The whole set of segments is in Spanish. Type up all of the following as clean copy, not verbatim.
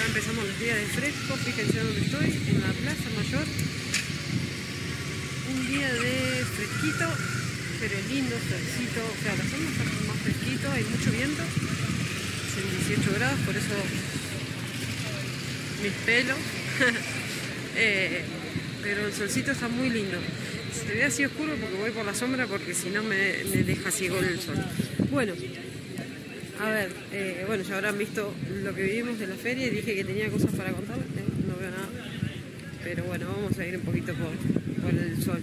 empezamos los días de fresco. Fíjense dónde estoy, en la Plaza Mayor. Un día de fresquito, pero lindo, solcito. O sea, la zona está más fresquito, hay mucho viento. Es en 18 grados, por eso mis pelos. Pero el solcito está muy lindo. Se ve así oscuro porque voy por la sombra, porque si no me deja ciego el sol. Bueno, a ver, bueno, ya habrán visto lo que vivimos de la feria y dije que tenía cosas para contarles, no veo nada. Pero bueno, vamos a ir un poquito por el sol.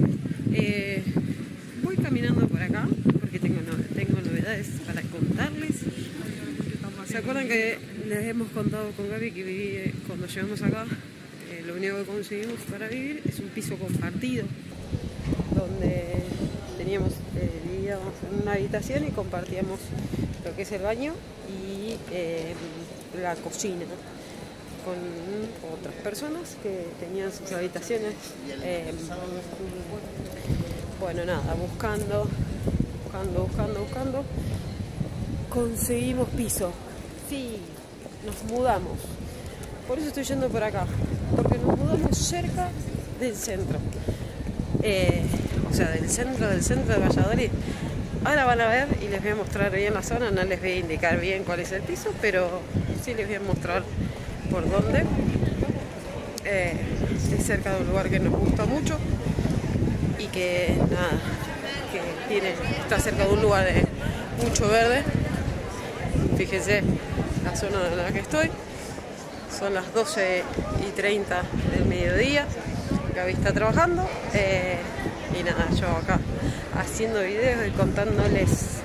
Voy caminando por acá porque tengo novedades para contarles. ¿Se acuerdan que les hemos contado con Gaby que viví cuando llegamos acá? Lo único que conseguimos para vivir es un piso compartido, donde vivíamos en una habitación y compartíamos lo que es el baño y la cocina con otras personas que tenían sus habitaciones. Bueno, nada, buscando, conseguimos piso. Sí, nos mudamos. Por eso estoy yendo por acá, porque nos mudamos cerca del centro. O sea, del centro de Valladolid. Ahora van a ver y les voy a mostrar bien la zona. No les voy a indicar bien cuál es el piso, pero sí les voy a mostrar por dónde. Es cerca de un lugar que nos gusta mucho y que nada, está cerca de un lugar de mucho verde. Fíjense la zona en la que estoy. Son las 12:30 del mediodía. Gaby está trabajando. Y nada, yo acá haciendo videos y contándoles.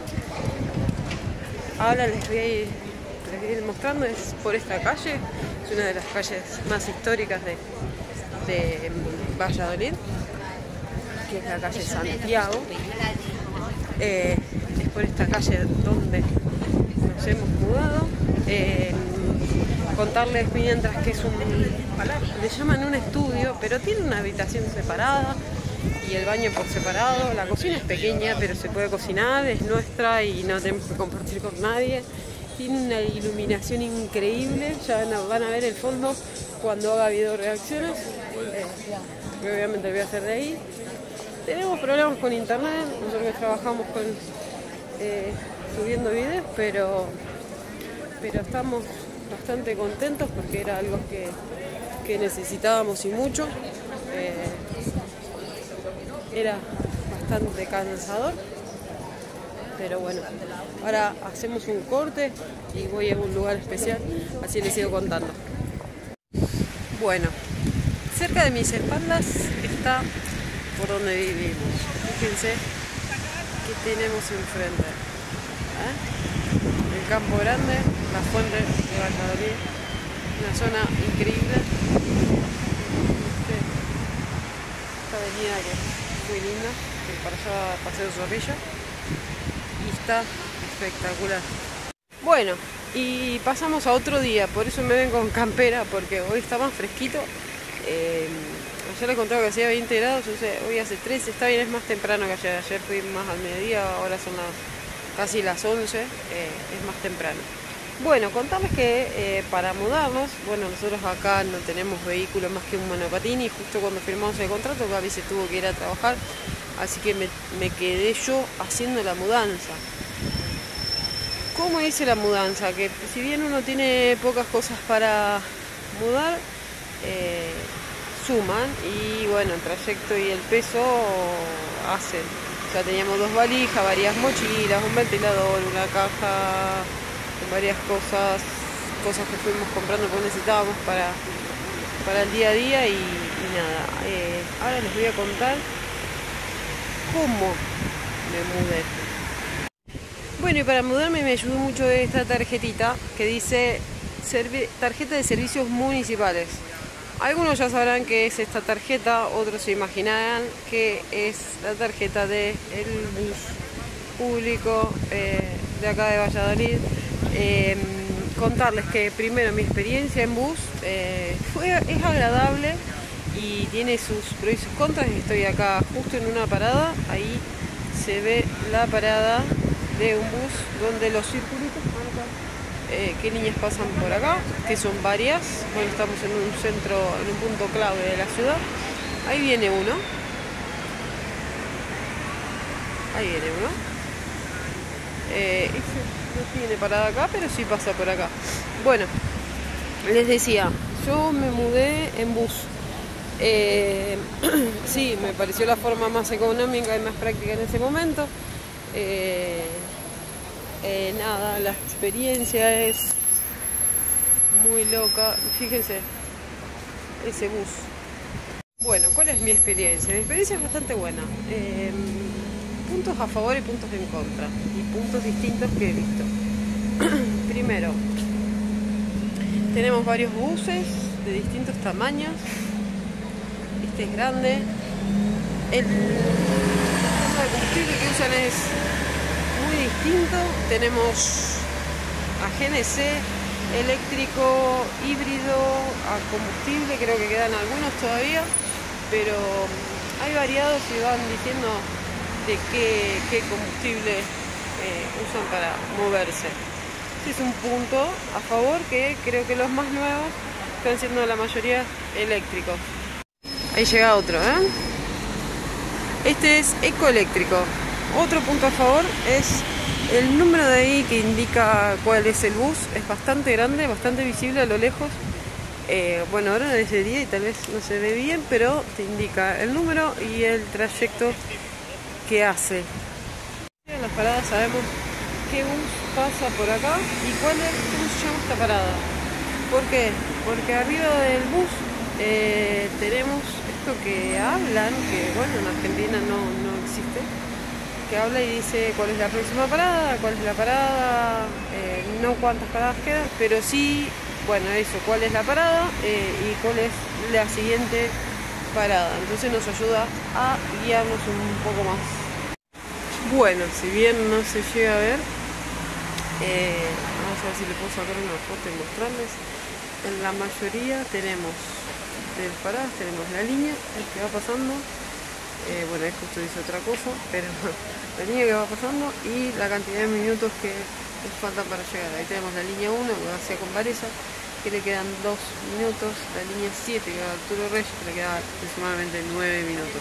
Ahora les voy a ir mostrando. Es por esta calle. Es una de las calles más históricas de Valladolid, que es la calle Santiago. Es por esta calle donde nos hemos mudado. Contarles mientras que le llaman un estudio, pero tiene una habitación separada y el baño por separado. La cocina es pequeña, pero se puede cocinar, es nuestra y no tenemos que compartir con nadie. Tiene una iluminación increíble, ya van a ver el fondo cuando haga video reacciones, que obviamente voy a hacer de ahí. Tenemos problemas con internet, nosotros trabajamos subiendo videos, pero estamos bastante contentos porque era algo que necesitábamos y mucho. Era bastante cansador, pero bueno, ahora hacemos un corte y voy a un lugar especial, así les sigo contando. Bueno, cerca de mis espaldas está por donde vivimos. Fíjense que tenemos enfrente. El Campo Grande, la Fuente de Valladolid, una zona increíble. Esta avenida que es muy linda, que para allá Paseo Zorrilla, y está espectacular. Bueno, y pasamos a otro día, por eso me ven con campera, porque hoy está más fresquito. Ayer les contaba que hacía 20 grados, hoy hace 13, está bien, es más temprano que ayer. Ayer fui más al mediodía, ahora son casi las 11, es más temprano. Bueno, contarles que para mudarnos, bueno, nosotros acá no tenemos vehículo más que un monopatín y justo cuando firmamos el contrato Gaby se tuvo que ir a trabajar, así que me quedé yo haciendo la mudanza. ¿Cómo hice la mudanza? Que si bien uno tiene pocas cosas para mudar, suman y bueno, el trayecto y el peso hacen. Ya teníamos 2 valijas, varias mochilas, un ventilador, una caja, varias cosas que fuimos comprando porque necesitábamos para el día a día y nada. Ahora les voy a contar cómo me mudé. Bueno, y para mudarme me ayudó mucho esta tarjetita que dice tarjeta de servicios municipales. Algunos ya sabrán qué es esta tarjeta, otros se imaginarán que es la tarjeta del bus público de acá de Valladolid. Contarles que primero mi experiencia en bus es agradable y tiene sus pros y sus contras. Estoy acá justo en una parada, ahí se ve la parada de un bus donde los circulitos marcan qué líneas pasan por acá, que son varias. Bueno, estamos en un centro, en un punto clave de la ciudad. Ahí viene uno. Ahí viene uno. Este no tiene parada acá, pero sí pasa por acá. Bueno, les decía, yo me mudé en bus. Sí, me pareció la forma más económica y más práctica en ese momento. Nada, la experiencia es muy loca. Fíjense, ese bus. Bueno, ¿cuál es mi experiencia? Mi experiencia es bastante buena. Puntos a favor y puntos en contra. Y puntos distintos que he visto. Primero, tenemos varios buses de distintos tamaños. Este es grande. El sistema de combustible que usan es muy distinto. Tenemos a GNC, eléctrico, híbrido, a combustible, creo que quedan algunos todavía, pero hay variados y van diciendo de qué combustible usan para moverse. Este es un punto a favor, que creo que los más nuevos están siendo la mayoría eléctricos. Ahí llega otro, ¿eh? Este es ecoeléctrico. Otro punto a favor es el número de ahí que indica cuál es el bus. Es bastante grande, bastante visible a lo lejos. Bueno, ahora es de día y tal vez no se ve bien, pero te indica el número y el trayecto que hace. En las paradas sabemos qué bus pasa por acá y cómo se llama esta parada. ¿Por qué? Porque arriba del bus tenemos esto que hablan, que bueno, en Argentina no existe, que habla y dice cuál es la próxima parada, cuál es la parada, no cuántas paradas quedan, pero sí, bueno, eso, cuál es la parada y cuál es la siguiente parada. Entonces nos ayuda a guiarnos un poco más. Bueno, si bien no se llega a ver, vamos a ver si le puedo sacar una foto y mostrarles. En la mayoría tenemos de las paradas, tenemos la línea, el que va pasando. Bueno, justo dice otra cosa, pero la línea que va pasando y la cantidad de minutos que les faltan para llegar. Ahí tenemos la línea 1 que va hacia Compareza, que le quedan 2 minutos. La línea 7 que va a Arturo Reyes, que le queda aproximadamente 9 minutos.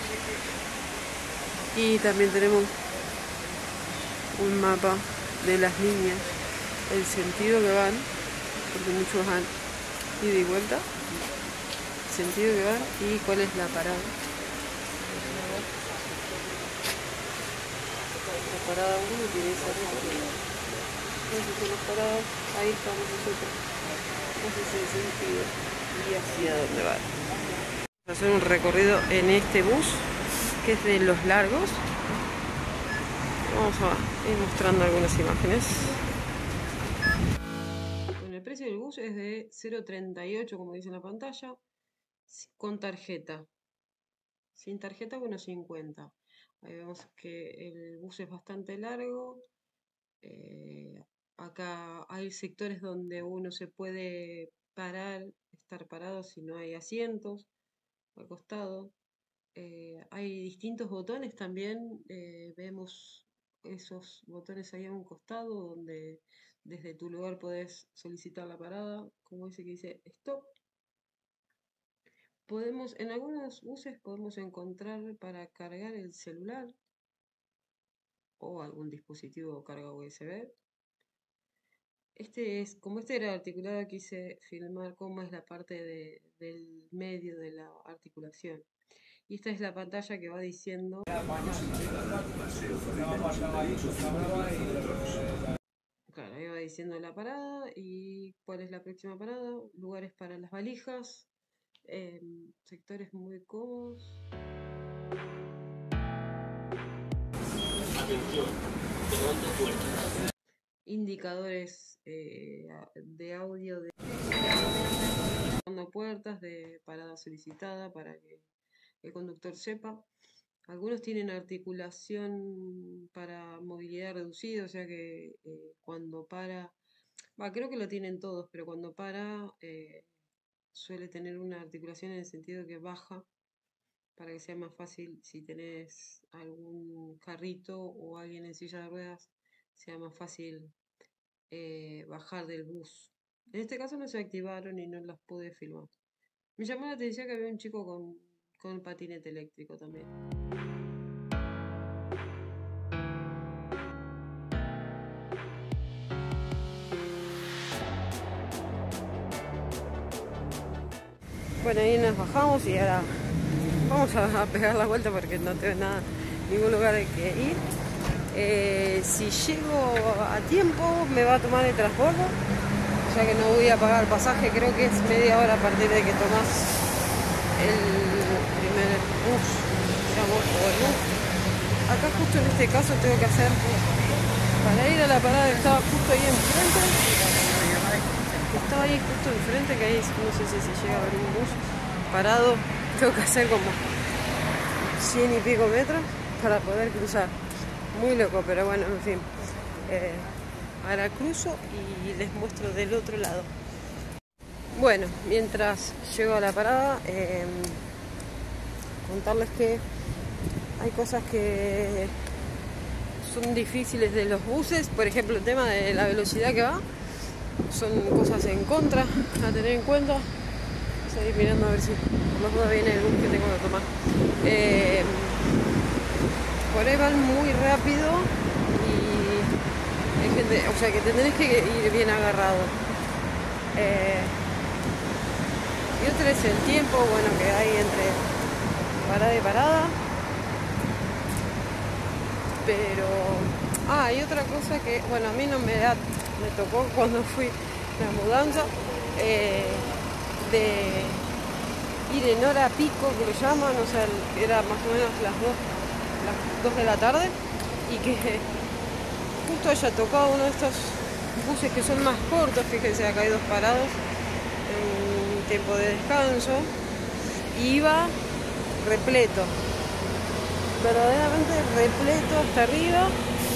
Y también tenemos un mapa de las líneas, el sentido que van, porque muchos van ida y vuelta, el sentido que van y cuál es la parada. La parada 1 tiene esa recorrida. Entonces son las paradas, ahí estamos nosotros. Ese es el sentido y hacia dónde van. Vamos a hacer un recorrido en este bus, que es de los largos. Vamos a ir mostrando algunas imágenes. Bueno, el precio del bus es de 0,38, como dice en la pantalla, con tarjeta. Sin tarjeta, 1,50. Ahí vemos que el bus es bastante largo. Acá hay sectores donde uno se puede parar, estar parado si no hay asientos al costado. Hay distintos botones también. Vemos esos botones ahí a un costado donde desde tu lugar podés solicitar la parada, como ese que dice stop. En algunos buses podemos encontrar para cargar el celular o algún dispositivo carga USB. Como este era articulado, quise filmar cómo es la parte del medio de la articulación. Y esta es la pantalla que va diciendo. Claro, ahí va diciendo la parada y cuál es la próxima parada, lugares para las valijas, sectores muy cómodos. Indicadores de audio de puertas, de parada solicitada para que el conductor sepa. Algunos tienen articulación para movilidad reducida, o sea que cuando para, creo que lo tienen todos, pero cuando para suele tener una articulación en el sentido que baja para que sea más fácil si tenés algún carrito o alguien en silla de ruedas, sea más fácil bajar del bus. En este caso no se activaron y no las pude filmar. Me llamó la atención que había un chico con patinete eléctrico también. Bueno, ahí nos bajamos y ahora vamos a pegar la vuelta porque no tengo nada, ningún lugar al que ir. Si llego a tiempo me va a tomar el transbordo, ya que no voy a pagar el pasaje, creo que es media hora a partir de que tomas el primer bus, digamos, o el bus. Acá justo en este caso tengo que hacer, para ir a la parada que estaba justo ahí enfrente, que ahí no sé si se llega a ver un bus parado, tengo que hacer como 100 y pico metros para poder cruzar. Muy loco, pero bueno, en fin. Ahora cruzo y les muestro del otro lado. Bueno, mientras llego a la parada, contarles que hay cosas que son difíciles de los buses. Por ejemplo, el tema de la velocidad que va. Son cosas en contra a tener en cuenta. Estoy mirando a ver si por los dos viene el bus que tengo que tomar. Por ahí van muy rápido y hay gente, o sea que te tenés que ir bien agarrado. Y otra es el tiempo, bueno, que hay entre parada y parada. Pero hay otra cosa que, bueno, a mí no me tocó cuando fui a la mudanza, de ir en hora pico, que lo llaman, o sea, era más o menos las 2 de la tarde, y que justo haya tocado uno de estos buses que son más cortos, fíjense, acá hay dos parados en tiempo de descanso, y iba repleto, verdaderamente repleto hasta arriba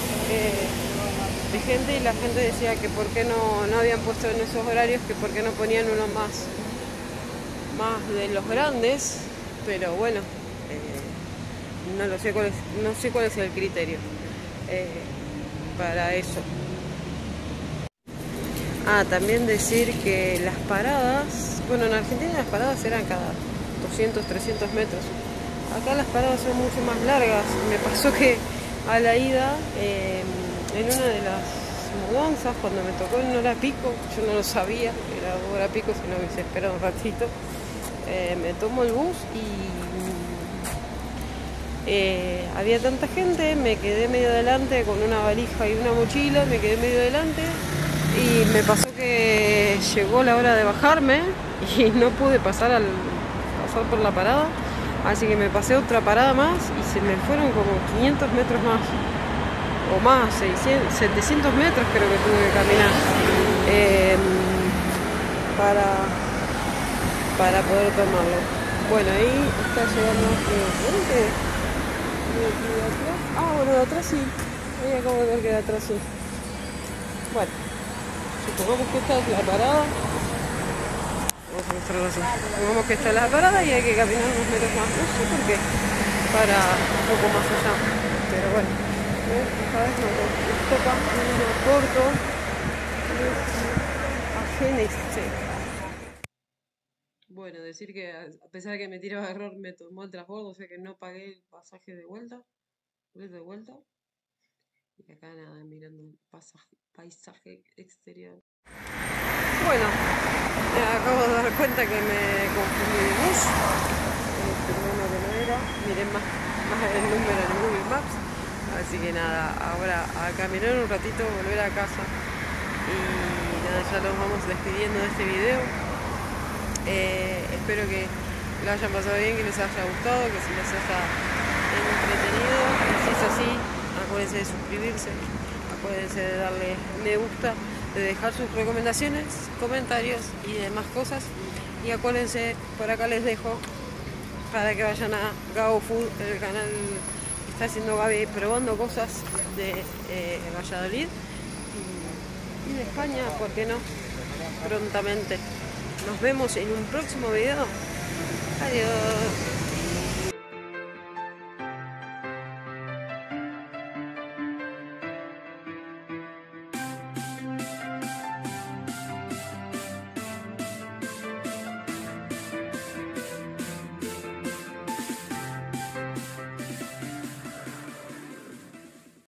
de gente, y la gente decía que por qué no habían puesto en esos horarios, que por qué no ponían uno más de los grandes, pero bueno, no sé cuál es el criterio para eso. También decir que las paradas, bueno, en Argentina las paradas eran cada 200, 300 metros. Acá las paradas son mucho más largas. Me pasó que a la ida, en una de las mudanzas, cuando me tocó en hora pico, yo no lo sabía, era hora pico, sino que se espera un ratito, me tomo el bus y había tanta gente, me quedé medio adelante con una valija y una mochila, me quedé medio adelante y me pasó que llegó la hora de bajarme y no pude pasar por la parada. Así que me pasé otra parada más y se me fueron como 500 metros más, o más, 700 metros creo que tuve que caminar para poder tomarlo. Bueno, ahí está llegando, bueno, de atrás sí, ahí acabo de ver que de atrás sí. Bueno, supongamos que esta es la parada. Vamos a mostrarlo así. Supongamos que esta es la parada y hay que caminar unos metros más. No sé por qué. Para un poco más allá. Pero bueno. Esta vez nos toca uno corto. Bueno, decir que a pesar de que me tiraba error, me tomó el transbordo, o sea que no pagué el pasaje de vuelta. De vuelta. Y acá nada, mirando el paisaje exterior. Bueno, me acabo de dar cuenta que me confundí de bus, uno que no era, miré más el número en Google Maps, así que nada, ahora a caminar un ratito, volver a casa y nada, ya nos vamos despidiendo de este video. Espero que lo hayan pasado bien, que les haya gustado, que se les haya entretenido. Si es así, acuérdense de suscribirse, acuérdense de darle me gusta, de dejar sus recomendaciones, comentarios y demás cosas. Y acuérdense, por acá les dejo para que vayan a Gabo Food, el canal que está haciendo Gaby, probando cosas de Valladolid y de España, ¿por qué no? Prontamente. Nos vemos en un próximo video. Adiós.